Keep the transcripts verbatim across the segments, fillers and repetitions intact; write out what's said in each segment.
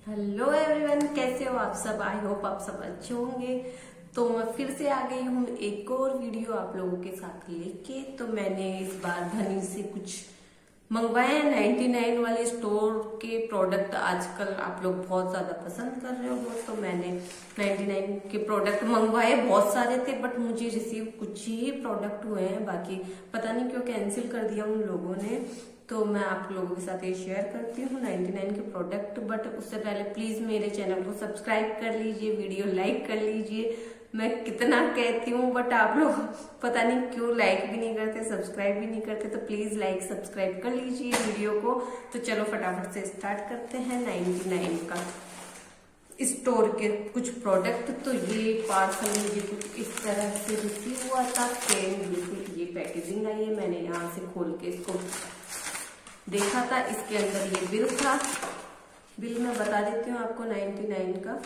Hello everyone, कैसे हो आप सब। आई होप आप सब अच्छे होंगे। तो मैं फिर से आ गई हूँ एक और वीडियो आप लोगों के साथ लेके। तो मैंने इस बार धनी से कुछ मंगवाए हैं। नाइन्टी नाइन वाले स्टोर के प्रोडक्ट आजकल आप लोग बहुत ज्यादा पसंद कर रहे हो, तो मैंने नाइन्टी नाइन के प्रोडक्ट मंगवाए। बहुत सारे थे बट मुझे रिसीव कुछ ही प्रोडक्ट हुए हैं, बाकी पता नहीं क्यों कैंसिल कर दिया उन लोगों ने। तो मैं आप लोगों के साथ ये शेयर करती हूँ नाइन्टी नाइन के प्रोडक्ट। बट उससे पहले प्लीज मेरे चैनल को सब्सक्राइब कर लीजिए, वीडियो लाइक कर लीजिए। मैं कितना कहती हूँ बट आप लोग पता नहीं क्यों लाइक भी नहीं करते, सब्सक्राइब भी नहीं करते। तो प्लीज लाइक सब्सक्राइब कर लीजिए वीडियो को। तो चलो फटाफट से स्टार्ट करते हैं नाइन्टी नाइन का स्टोर के कुछ प्रोडक्ट। तो ये पार्सल मुझे कुछ इस तरह से रिसीव हुआ था। सेम बिल्कुल ये पैकेजिंग आई है। मैंने यहाँ से खोल के इसको देखा था। इसके अंदर ये बिल था। बिल मैं बता देती हूँ आपको नाइन्टी नाइन का।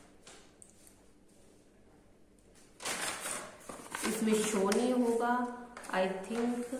इसमें शो नहीं होगा आई थिंक,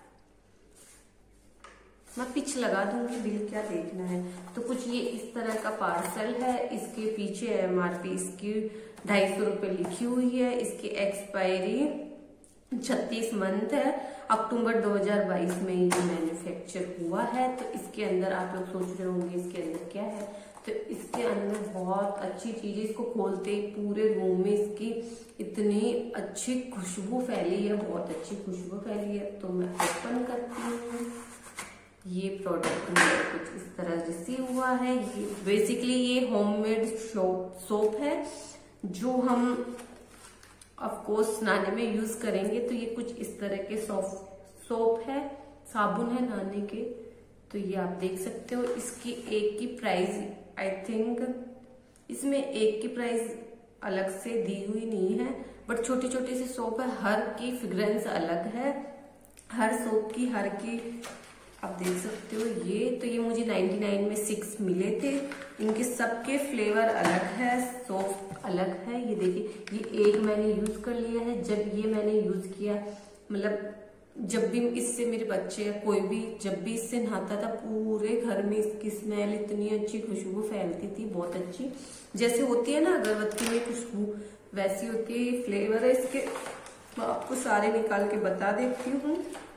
मैं पिच लगा दूंगी। बिल क्या देखना है। तो कुछ ये इस तरह का पार्सल है। इसके पीछे एमआरपी इसकी ढाई सौ रुपये लिखी हुई है। इसकी एक्सपायरी छत्तीस मंथ है। अक्टूबर दो हज़ार बाईस में ये मैन्युफैक्चर हुआ है। तो इसके अंदर आप लोग सोच रहे होंगे इसके अंदर क्या है। तो इसके अंदर बहुत अच्छी चीज है। इसको खोलते ही पूरे रूम में इसकी इतनी अच्छी खुशबू फैली है, बहुत अच्छी खुशबू फैली है। तो मैं ओपन करती हूँ। ये प्रोडक्ट मुझे कुछ इस तरह रिसीव हुआ है। ये बेसिकली ये होममेड सोप है जो हम ऑफ कोर्स नहाने में यूज करेंगे। तो ये कुछ इस तरह के सोप सोप है, साबुन है नहाने के। तो ये आप देख सकते हो। इसकी एक की प्राइस आई थिंक, इसमें एक की प्राइस अलग से दी हुई नहीं है बट छोटी छोटी सी सोप है। हर की फ्रेग्रेंस अलग है, हर सोप की हर की आप देख सकते हो। ये तो ये मुझे नाइन्टी नाइन में सिक्स मिले थे। इनके सबके फ्लेवर अलग है, सोप अलग है। ये देखिए, ये एक मैंने यूज कर लिया है। जब ये मैंने यूज किया, मतलब जब भी इससे मेरे बच्चे या कोई भी जब भी इससे नहाता था, पूरे घर में इसकी स्मेल इतनी अच्छी खुशबू फैलती थी, बहुत अच्छी। जैसे होती है ना अगरबत्ती में खुशबू, वैसी होती है। फ्लेवर है इसके, मैं आपको सारे निकाल के बता देती हूँ।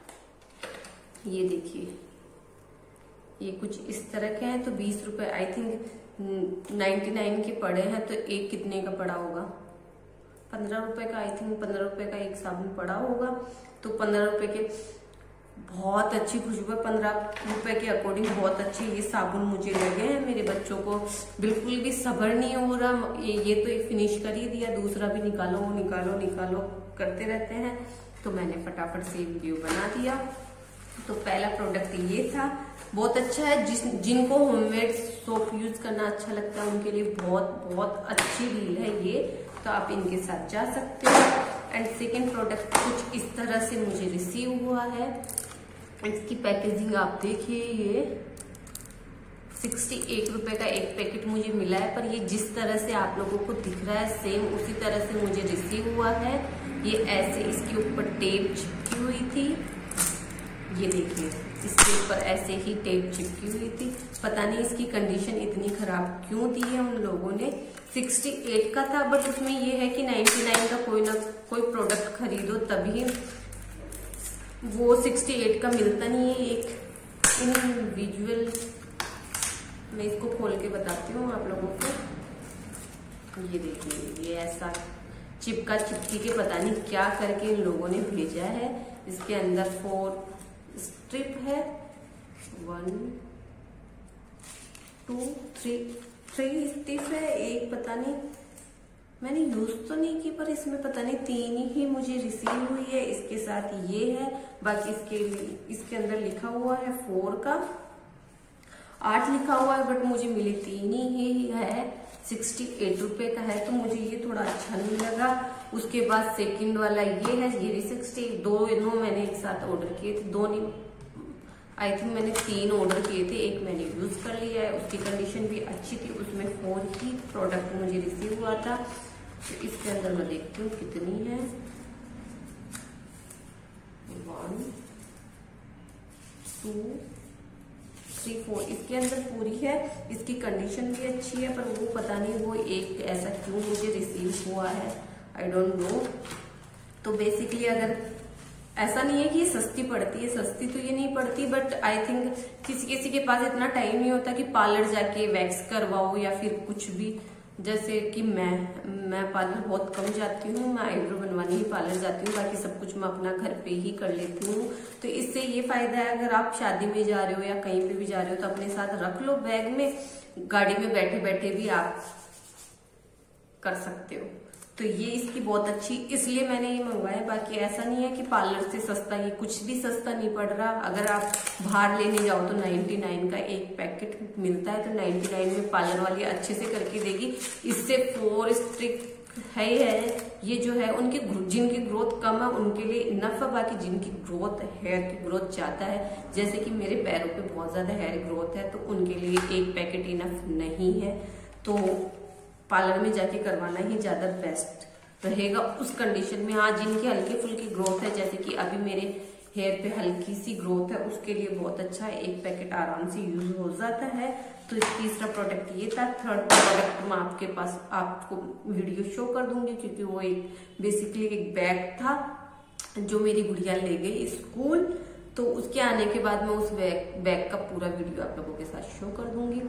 ये देखिए, ये कुछ इस तरह के हैं। तो बीस रुपए आई थिंक नाइन्टी नाइन के पड़े हैं। तो एक कितने का पड़ा होगा, पंद्रह रुपए का आई थिंक, पंद्रह रुपए का एक साबुन पड़ा होगा। तो पंद्रह रुपए के बहुत अच्छी खुशबू है। पंद्रह रुपए के अकॉर्डिंग बहुत अच्छे ये साबुन मुझे लगे हैं। मेरे बच्चों को बिल्कुल भी सब्र नहीं हो रहा। ये, ये तो एक फिनिश कर ही दिया, दूसरा भी निकालो निकालो निकालो करते रहते हैं। तो मैंने फटाफट से वीडियो बना दिया। तो पहला प्रोडक्ट ये था, बहुत अच्छा है। जिस जिनको होममेड सोप यूज करना अच्छा लगता है उनके लिए बहुत बहुत अच्छी डील है ये। तो आप इनके साथ जा सकते हो। एंड सेकेंड प्रोडक्ट कुछ इस तरह से मुझे रिसीव हुआ है। इसकी पैकेजिंग आप देखिए, ये सिक्सटी एट रुपए का एक पैकेट मुझे मिला है। पर ये जिस तरह से आप लोगों को दिख रहा है सेम उसी तरह से मुझे रिसीव हुआ है। ये ऐसे इसके ऊपर टेप चिपकी हुई थी। ये देखिए, इसके ऊपर ऐसे ही टेप चिपकी हुई थी। पता नहीं इसकी कंडीशन इतनी खराब क्यों दी है उन लोगों ने। अड़सठ का था बट उसमें ये है कि नाइन्टी नाइन का कोई ना कोई प्रोडक्ट खरीदो तभी वो अड़सठ का मिलता नहीं है। एक इंडिविजुअल, मैं इसको खोल के बताती हूँ आप लोगों को। ये देखिए, ये ऐसा चिपका चिपकी के पता नहीं क्या करके इन लोगों ने भेजा है। इसके अंदर फोर स्ट्रिप है, one two three three strip है। एक पता नहीं मैंने यूज तो नहीं की पर इसमें पता नहीं तीन ही मुझे रिसीव हुई है। इसके साथ ये है, बाकी इसके इसके अंदर लिखा हुआ है फोर का, आठ लिखा हुआ है बट मुझे मिली तीन ही है। सिक्सटी एट रुपए का है तो मुझे ये थोड़ा अच्छा नहीं लगा। उसके बाद सेकंड वाला ये है, ये भी सिक्सटी, दो नो मैंने एक साथ ऑर्डर किए थे। दो नहीं आई थिंक मैंने तीन ऑर्डर किए थे, एक मैंने यूज कर लिया है। उसकी कंडीशन भी अच्छी थी। उसमें फोर ही प्रोडक्ट मुझे रिसीव हुआ था। तो इसके अंदर मैं देखती हूँ कितनी है। वन टू थ्री फोर इसके अंदर पूरी है, इसकी कंडीशन भी अच्छी है, पर वो पता नहीं वो एक ऐसा क्यों मुझे रिसीव हुआ है, आई डोंट नो। तो बेसिकली अगर ऐसा नहीं है कि ये सस्ती पड़ती है, सस्ती तो ये नहीं पड़ती, बट आई थिंक किसी किसी के पास इतना टाइम नहीं होता कि पार्लर जाके वैक्स करवाओ या फिर कुछ भी। जैसे कि मैं मैं पार्लर बहुत कम जाती हूँ, मैं आईब्रो बनवाने ही पार्लर जाती हूँ, बाकी सब कुछ मैं अपना घर पे ही कर लेती हूँ। तो इससे ये फायदा है, अगर आप शादी में जा रहे हो या कहीं पे भी जा रहे हो तो अपने साथ रख लो बैग में, गाड़ी में बैठे बैठे भी आप कर सकते हो। तो ये इसकी बहुत अच्छी, इसलिए मैंने ये मंगवाया। बाकी ऐसा नहीं है कि पार्लर से सस्ता, ये कुछ भी सस्ता नहीं पड़ रहा। अगर आप बाहर लेने जाओ तो निन्यानवे का एक पैकेट मिलता है, तो निन्यानवे में पार्लर वाली अच्छे से करके देगी। इससे फोर स्ट्रिक है है ये जो है उनकी जिनकी ग्रोथ कम है उनके लिए इनफ है, बाकी जिनकी ग्रोथ हेयर की ग्रोथ ज्यादा है, जैसे कि मेरे पैरों पे बहुत ज्यादा हेयर ग्रोथ है, तो उनके लिए एक पैकेट इनफ नहीं है। तो पार्लर में जाके करवाना ही ज्यादा बेस्ट रहेगा उस कंडीशन में। हाँ, जिनकी हल्की फुल्की ग्रोथ है, जैसे कि अभी मेरे हेयर पे हल्की सी ग्रोथ है, उसके लिए बहुत अच्छा है, एक पैकेट आराम से यूज हो जाता है। तो तीसरा प्रोडक्ट ये था। थर्ड प्रोडक्ट मैं आपके पास आपको वीडियो शो कर दूंगी, क्योंकि वो एक बेसिकली एक बैग था जो मेरी गुड़िया ले गई स्कूल, तो उसके आने के बाद मैं उस बैग बैग का पूरा वीडियो आप लोगों के साथ शो कर दूंगी।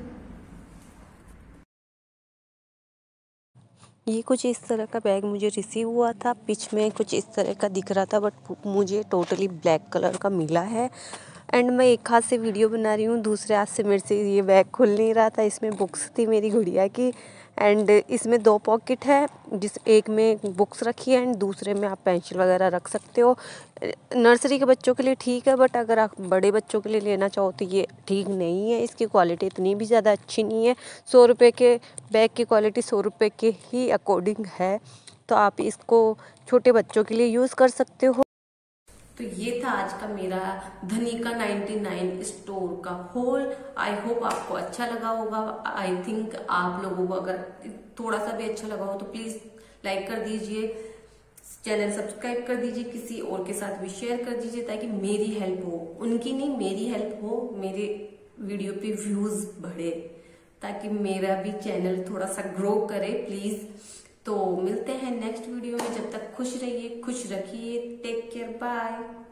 ये कुछ इस तरह का बैग मुझे रिसीव हुआ था, पिच में कुछ इस तरह का दिख रहा था, बट मुझे टोटली ब्लैक कलर का मिला है। एंड मैं एक हाथ से वीडियो बना रही हूँ, दूसरे हाथ से मेरे से ये बैग खुल नहीं रहा था। इसमें बुक्स थी मेरी गुड़िया की, एंड इसमें दो पॉकेट है, जिस एक में बुक्स रखी है एंड दूसरे में आप पेंसिल वगैरह रख सकते हो। नर्सरी के बच्चों के लिए ठीक है, बट अगर आप बड़े बच्चों के लिए लेना चाहो तो ये ठीक नहीं है। इसकी क्वालिटी इतनी भी ज़्यादा अच्छी नहीं है। सौ रुपये के बैग की क्वालिटी सौ रुपये के ही अकॉर्डिंग है, तो आप इसको छोटे बच्चों के लिए यूज़ कर सकते हो। तो ये था आज का मेरा धनिका निन्यानवे स्टोर का होल। आई होप आपको अच्छा लगा होगा। आई थिंक आप लोगों को अगर थोड़ा सा भी अच्छा लगा हो तो प्लीज लाइक कर दीजिए, चैनल सब्सक्राइब कर दीजिए, किसी और के साथ भी शेयर कर दीजिए, ताकि मेरी हेल्प हो, उनकी नहीं मेरी हेल्प हो, मेरे वीडियो पे व्यूज बढ़े, ताकि मेरा भी चैनल थोड़ा सा ग्रो करे प्लीज। तो मिलते हैं नेक्स्ट वीडियो में, जब तक खुश रहिए, खुश रखिए, टेक केयर, बाय।